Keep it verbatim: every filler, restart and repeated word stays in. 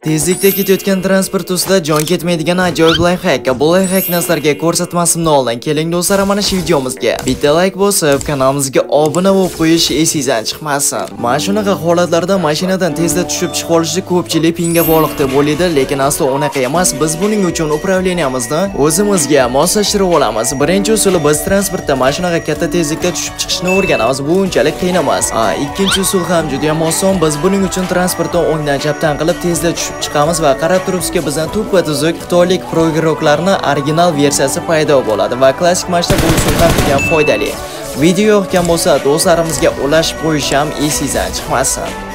Tezlikda ketayotgan transport ustida jon ketmaydigan ajoyib layfhack. Bu layfhackni sizlarga ko'rsatmasimdan oldin keling do'stlar, mana shu videomizga bitta like bosib, kanalimizga obuna bo'lib qo'yish esingizdan chiqmasin. Mana shunaqa holatlarda mashinadan tezda tushib chiqib olishni ko'pchilik pinga bog'liq deb o'ylaydi, lekin aslo unaqa emas. Biz buning uchun upravleniyamizni o'zimizga moslashtirib olamiz. Birinchi usuli biz transportda mashinaga katta tezlikda tushib chiqishni o'rganamiz. Bu unchalik qiyin emas. Ha, ikkinchi usul ham juda ham oson. Biz buning uchun transportni o'ngdan chapdan qilib tezda tushib chiqamiz va qarab turibsizki, bizdan tuppa tuzuk xitoylik programmalarning original versiyasi paydo bo'ladi va klassik mashina bu usul ham juda ham foydali. Video yoqgan bo'lsa, do'stlarimizga ulashib qo'yish ham esingizdan chiqmasin.